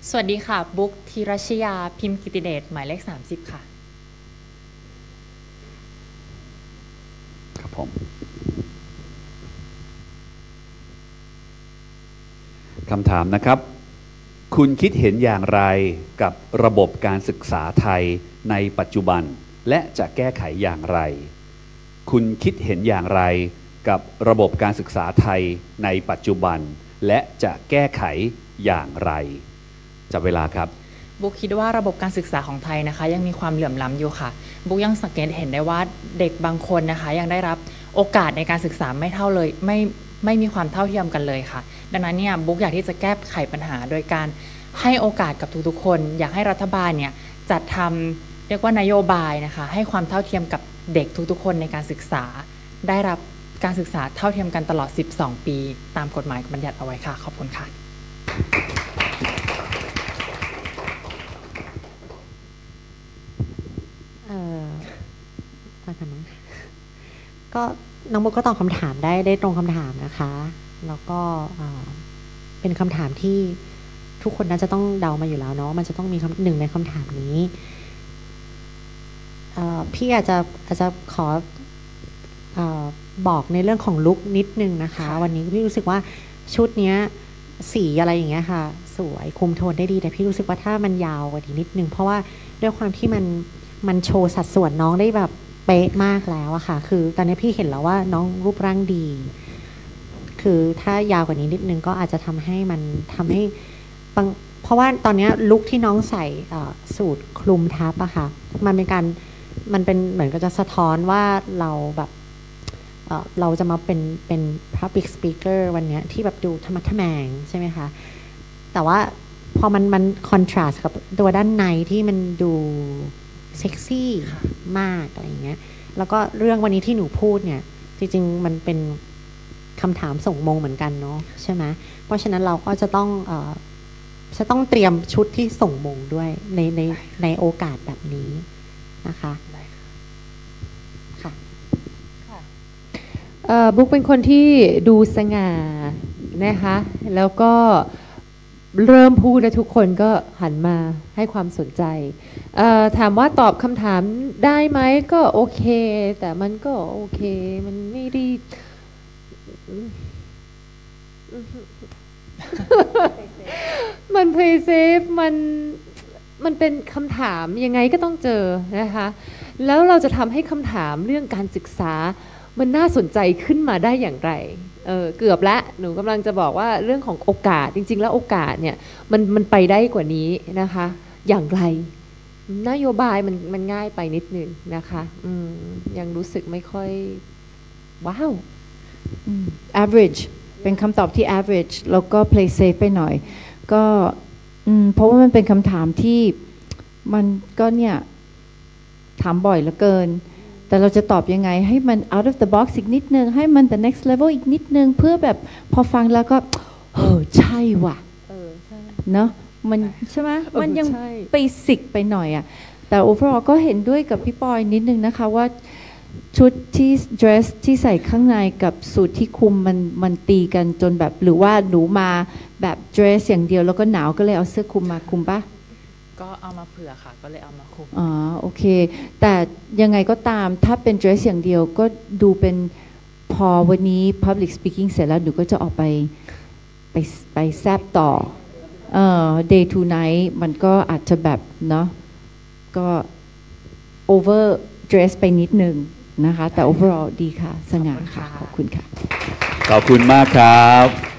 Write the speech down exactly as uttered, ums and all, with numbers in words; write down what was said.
สวัสดีค่ะบุ๊กธีรชยาพิมพ์กิติเดชหมายเลขสามสิบค่ะครับผมคำถามนะครับคุณคิดเห็นอย่างไรกับระบบการศึกษาไทยในปัจจุบันและจะแก้ไขอย่างไรคุณคิดเห็นอย่างไรกับระบบการศึกษาไทยในปัจจุบันและจะแก้ไขอย่างไรจับเวลาครับบุ๊กคิดว่าระบบการศึกษาของไทยนะคะยังมีความเหลื่อมล้ำอยู่ค่ะบุ๊กยังสังเกตเห็นได้ว่าเด็กบางคนนะคะยังได้รับโอกาสในการศึกษาไม่เท่าเลยไม่ไม่มีความเท่าเทียมกันเลยค่ะดังนั้นเนี่ยบุ๊กอยากที่จะแก้ไขปัญหาโดยการให้โอกาสกับทุกๆคนอยากให้รัฐบาลเนี่ยจัดทำเรียกว่านโยบายนะคะให้ความเท่าเทียมกับเด็กทุกๆคนในการศึกษาได้รับการศึกษาเท่าเทียมกันตลอดสิบสองปีตามกฎหมายบัญญัติเอาไว้ค่ะขอบคุณค่ะเอ่อตอนกันนะก็น้องบุ๊กก็ตอบคำถามได้ได้ตรงคำถามนะคะแล้วก็เป็นคำถามที่ทุกคนน่าจะต้องเดามาอยู่แล้วเนาะมันจะต้องมีหนึ่งในคำถามนี้พี่อาจจะอาจจะขอบอกในเรื่องของลุคนิดนึงนะคะวันนี้พี่รู้สึกว่าชุดนี้สีอะไรอย่างเงี้ยค่ะสวยคุมโทนได้ดีแต่พี่รู้สึกว่าถ้ามันยาวกว่านี้นิดนึงเพราะว่าด้วยความที่มันมันโชว์สัดส่วนน้องได้แบบเป๊ะมากแล้วอะค่ะคือตอนนี้พี่เห็นแล้วว่าน้องรูปร่างดีคือถ้ายาวกว่านี้นิดนึงก็อาจจะทำให้มันทำให้บางเพราะว่าตอนนี้ลุคที่น้องใส่สูทคลุมทับอะค่ะมันเป็นการมันเป็นเหมือนกับจะสะท้อนว่าเราแบบเราจะมาเป็นเป็น public speaker วันนี้ที่แบบดูธรรมะทแมงใช่ไหมคะแต่ว่าพอมันมัน contrast กับตัวด้านในที่มันดูเซ็กซี่มากอะไรอย่างเงี้ยแล้วก็เรื่องวันนี้ที่หนูพูดเนี่ยจริงๆมันเป็นคำถามส่งมงเหมือนกันเนาะใช่ไหมเพราะฉะนั้นเราก็จะต้องเอ่อจะต้องเตรียมชุดที่ส่งมงด้วยในในในโอกาสแบบนี้นะคะค่ะบุ๊กเป็นคนที่ดูสง่านะคะแล้วก็เริ่มพูดแล้วทุกคนก็หันมาให้ความสนใจถามว่าตอบคำถามได้ไหมก็โอเคแต่มันก็โอเคมันไม่ได้มัน play safe มันมันเป็นคำถามยังไงก็ต้องเจอนะคะแล้วเราจะทำให้คำถามเรื่องการศึกษามันน่าสนใจขึ้นมาได้อย่างไรเออเกือบละหนูกำลังจะบอกว่าเรื่องของโอกาสจริงๆแล้วโอกาสเนี่ยมันมันไปได้กว่านี้นะคะอย่างไรนโยบายมันมันง่ายไปนิดนึงนะคะอืมยังรู้สึกไม่ค่อยว้าว average เป็นคำตอบที่ average แล้วก็ play safe ไปหน่อยก็เพราะว่ามันเป็นคำถามที่มันก็เนี่ยถามบ่อยเหลือเกินแต่เราจะตอบยังไงให้มัน out of the box อีกนิดนึงให้มัน the next level อีกนิดนึงเพื่อแบบพอฟังแล้วก็เออใช่ว่ะเนาะมันใช่ไหมมันยังไปสิกไปหน่อยอ่ะแต่ overall ก็เห็นด้วยกับพี่ปอยนิดนึงนะคะว่าชุดที่ dress ที่ใส่ข้างในกับสูทที่คุมมันมันตีกันจนแบบหรือว่าหนูมาแบบ dress อย่างเดียวแล้วก็หนาวก็เลยเอาเสื้อคลุมมาคลุมปะก็เอามาเผื่อค่ะก็เลยเอามาคลุมอ๋อโอเคแต่ยังไงก็ตามถ้าเป็น dress อย่างเดียวก็ดูเป็นพอวันนี้ public speaking เสร็จแล้วหนูก็จะออกไปไปไปแซบต่อเอ่อ day to night มันก็อาจจะแบบเนาะก็ over dress ไปนิดนึงนะคะแต่ overall ดีค่ะสง่าค่ะขอบคุณค่ะขอบคุณมากครับ